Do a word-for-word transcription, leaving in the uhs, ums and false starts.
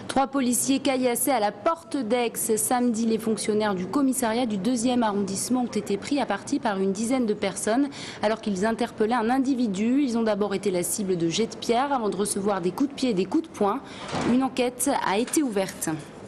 Trois policiers caillassés à la porte d'Aix. Samedi, les fonctionnaires du commissariat du deuxième arrondissement ont été pris à partie par une dizaine de personnes alors qu'ils interpellaient un individu. Ils ont d'abord été la cible de jets de pierre avant de recevoir des coups de pied et des coups de poing. Une enquête a été ouverte.